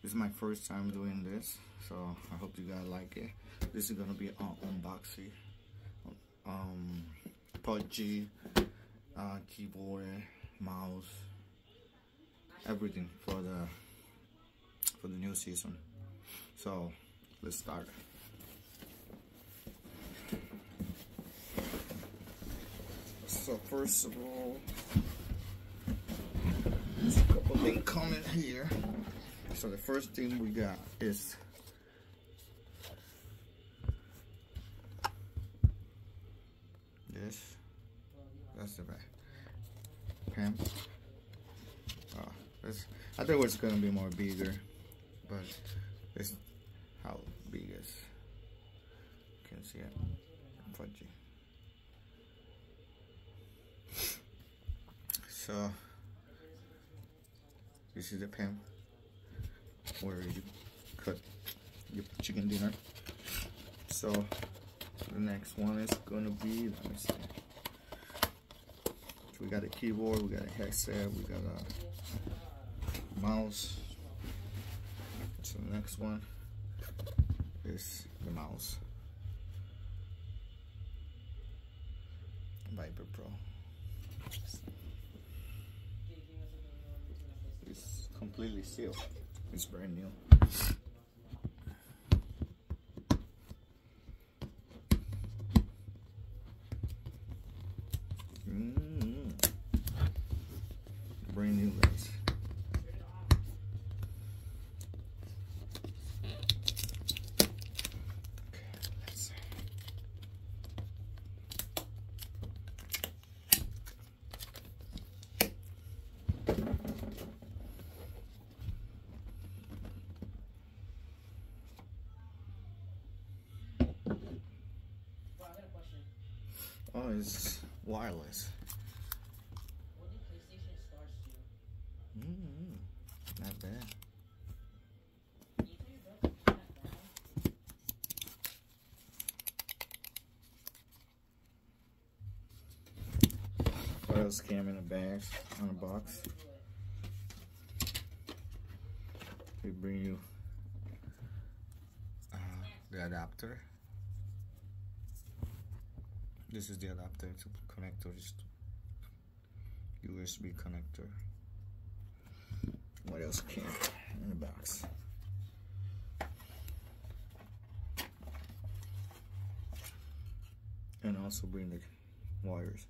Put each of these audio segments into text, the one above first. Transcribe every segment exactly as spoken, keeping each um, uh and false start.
This is my first time doing this, so I hope you guys like it. This is gonna be an unboxing. Um, Pubg, uh, keyboard, mouse, everything for the for the new season. So let's start. So first of all, there's a couple things coming here. So the first thing we got is this. That's the back. Pen. Oh, this, I thought it was gonna be more bigger, but it's how big it is. You can see it. Pudgy. So this is the pen where you cut your chicken dinner. So the next one is gonna be, let me see. So we got a keyboard, we got a headset, we got a mouse. So the next one is the mouse. Viper Pro. It's completely sealed. It's brand new. Mm-hmm. Brand new guys. Oh, it's wireless. What did PlayStation stars do? Mm-hmm. Not bad. What else came in a bag, on a box? We bring you uh, the adapter. This is the adapter to connector, just U S B connector. What else came in the box? And also bring the wires.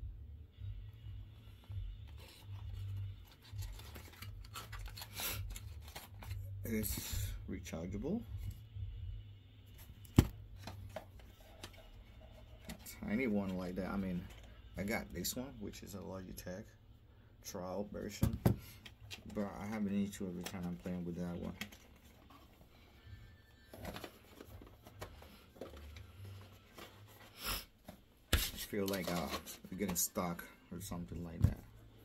It's rechargeable. Tiny one like that. I mean, I got this one, which is a Logitech trial version, but I have an issue every time I'm playing with that one. I feel like uh, we're getting stuck or something like that.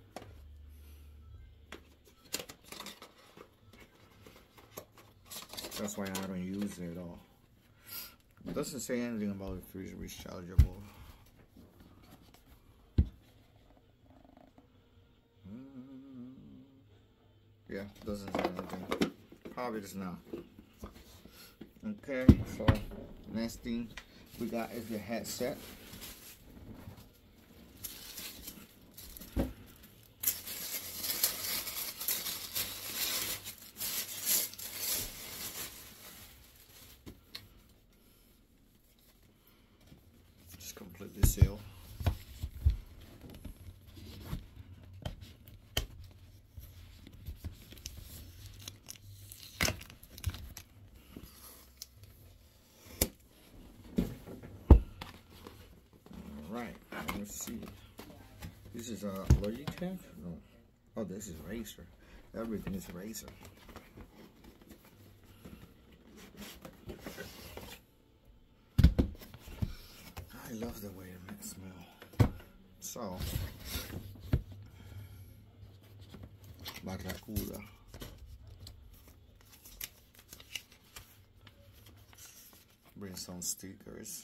That's why I don't use it at all. It doesn't say anything about if it's rechargeable. Yeah, it doesn't say anything. Probably just not. Okay, so next thing we got is the headset. Completely sealed. Alright, let's see. This is a uh, Logitech? No. Oh, this is Razer. Everything is Razer. I love the way it smells. So, Barracuda. Bring some stickers.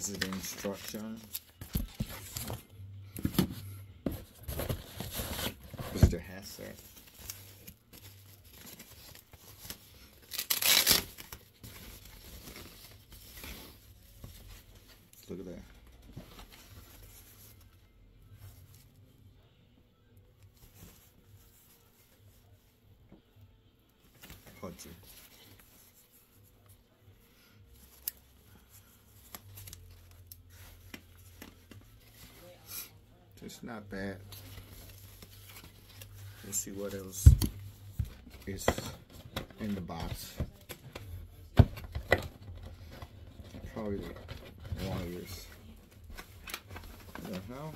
This is the instruction. This is the headset. Look at that. Pubg. It's not bad. Let's see what else is in the box. Probably the wires. What the hell?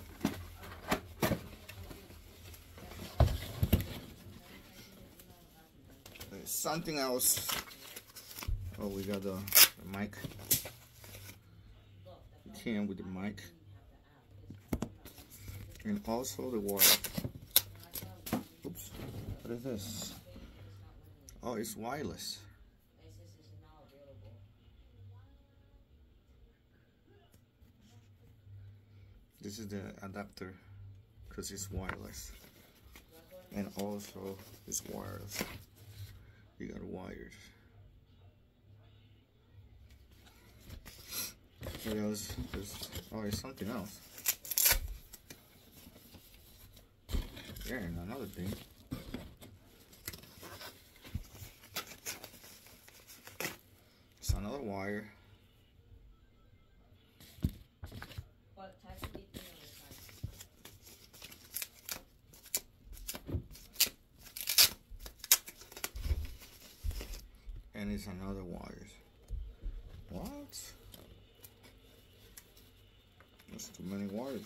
There's something else. Oh, we got the, the mic. Can with the mic. And also the wire. Oops. What is this? Oh, it's wireless. This is the adapter because it's wireless. And also it's wireless. You got wires. What else? There's, oh, it's something else. Yeah, and another thing. It's another wire. And it's another wires. What? That's too many wires.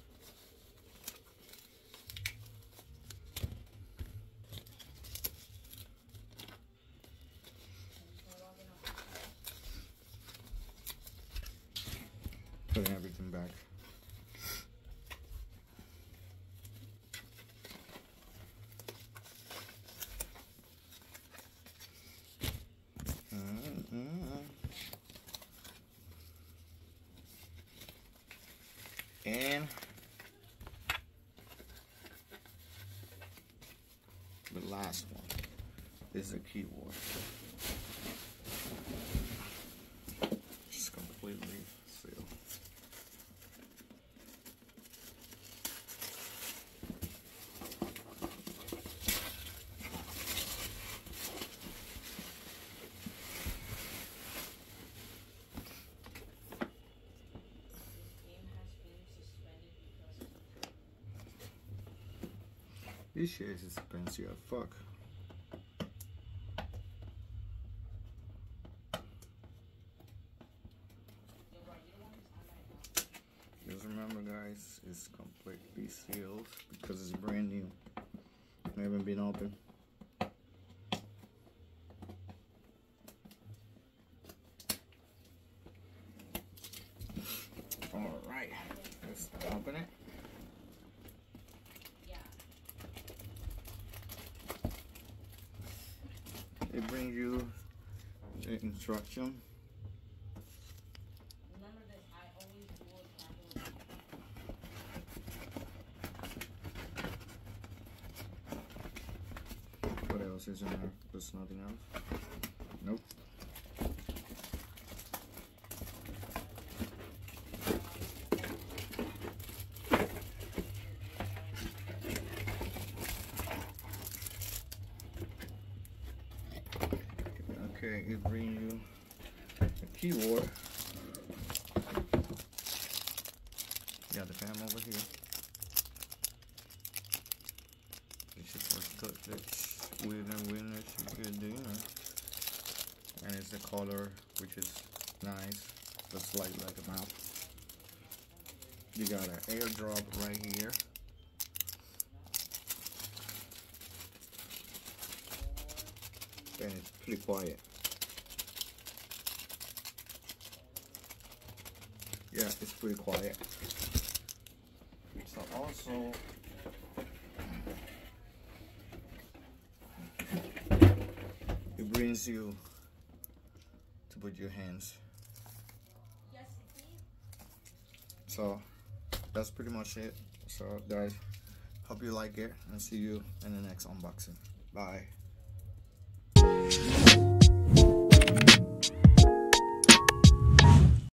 Putting everything back. And the last one is the keyboard. Just completely sealed. This shit is expensive as fuck. Just remember, guys, it's completely sealed because it's brand new. It haven't been opened. Alright, let's open it. It brings you the instruction. Remember this, I always do it. What else is in there? There's nothing else? Nope. Okay, it brings you a keyboard. You got the fan over here. This is for cutlets, winner, winners, you get dinner. And it's the color, which is nice. Looks like like a mouth. You got an airdrop right here. And it's pretty quiet. Yeah, it's pretty quiet. So also, it brings you to put your hands. Yes, it did. So that's pretty much it. So guys, hope you like it, and see you in the next unboxing. Bye.